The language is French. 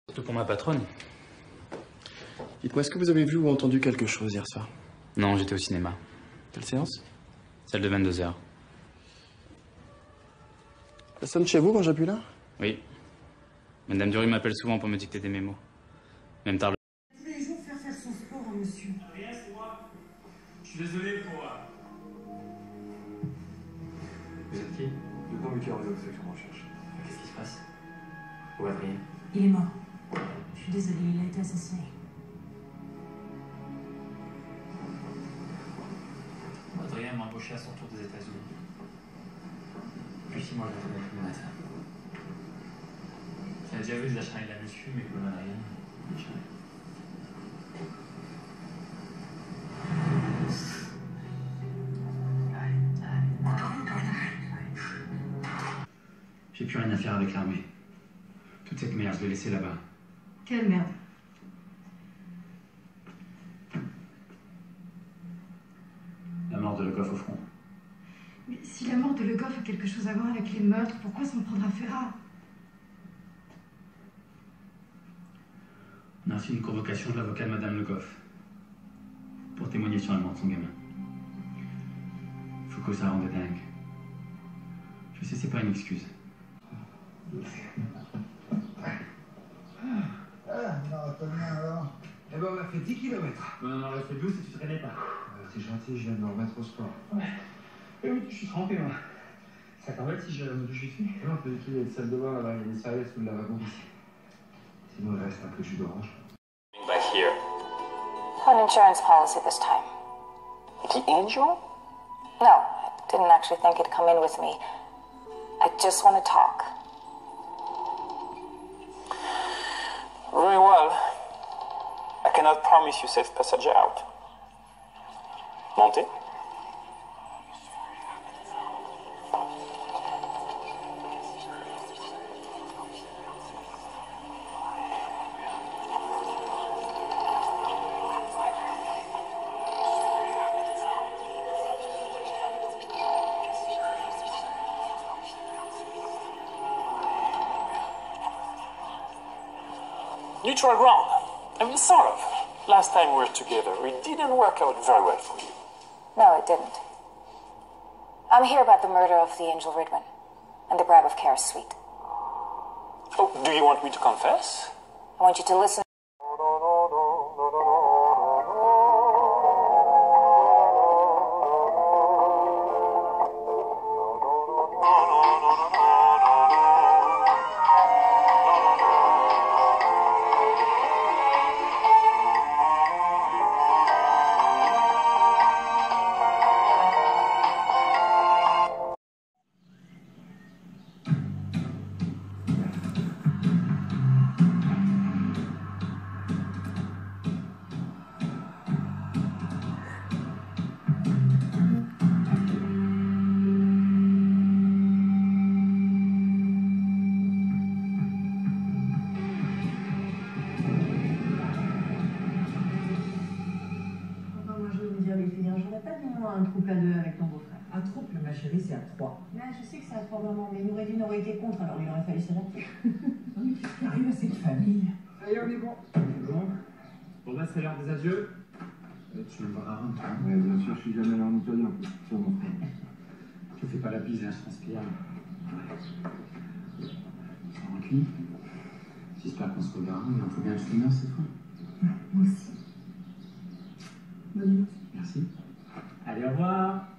Surtout pour ma patronne. Dites-moi, est-ce que vous avez vu ou entendu quelque chose hier soir? Non, j'étais au cinéma. Quelle séance? Celle de 22h. Ça sonne chez vous quand j'appuie là? Oui. Madame Dury m'appelle souvent pour me dicter des mémos. Même tard le... Tous les jours faire son sport, hein, monsieur. Rien, c'est moi. Je suis désolé pour... Vous êtes qui? Lieutenant Lucario, c'est que je recherche. Qu'est-ce qui se passe? Où est Adrien? Il est mort. Je suis désolée, il a été assassiné. Adrien m'a embauché à son tour des États-Unis. Depuis 6 mois, je l'entendais tous les matins. J'avais déjà vu des acharnés de la muscu, mais le Adrien, jamais. J'ai plus rien à faire avec l'armée. Toute cette merde, je l'ai laissée là-bas. Quelle merde. La mort de Le Goff au front. Mais si la mort de Le Goff a quelque chose à voir avec les meurtres, pourquoi s'en prendre à Ferrat? On a reçu une convocation de l'avocat de Madame Le Goff pour témoigner sur la mort de son gamin. Faut que ça rende dingue. Je sais, c'est pas une excuse. Non, t'as bien alors. Eh ben, on a fait 10 km. Non, on aurait fait 12 si tu traînais pas. T'es gentil, je viens de me remettre au sport. Ouais. Et oui, je suis trempé, moi. Ça t'embête si je me douche vite fait? Non, pas du tout, il y a une salle de bain là-bas, il y a des serviettes sous le lavabo ici. Sinon, il reste un peu de jus d'orange. Back here. An insurance policy this time. The Angel? No, I didn't actually think it'd come in with me. I just want to talk. Very well. I cannot promise you safe passage out. Montez. Neutral ground. I mean, sort of. Last time we were together, it didn't work out very well for you. No, it didn't. I'm here about the murder of the Angel Ridman and the grab of Kara's suite. Oh, do you want me to confess? I want you to listen. Un trouble à 2 avec ton beau-frère. Un trouble, ma chérie, c'est à 3. Là, je sais que c'est à 3 maman, mais Noureddin aurait été contre, alors il aurait fallu s'adapter. Non, mais qu'est-ce qui arrive à cette famille? Ça y est, on est bon. Bon. Bon, bah, c'est l'heure des adieux. Tu me verras un temps. Ouais, bien sûr, je suis jamais allé en Italie en plus. Tiens, mon frère. Je fais pas la bise, hein, je transpire. Sans rancune. J'espère qu'on se reverra. Il en faut bien le finir cette fois. Moi aussi. Bonne nuit. Merci. Allez, au revoir.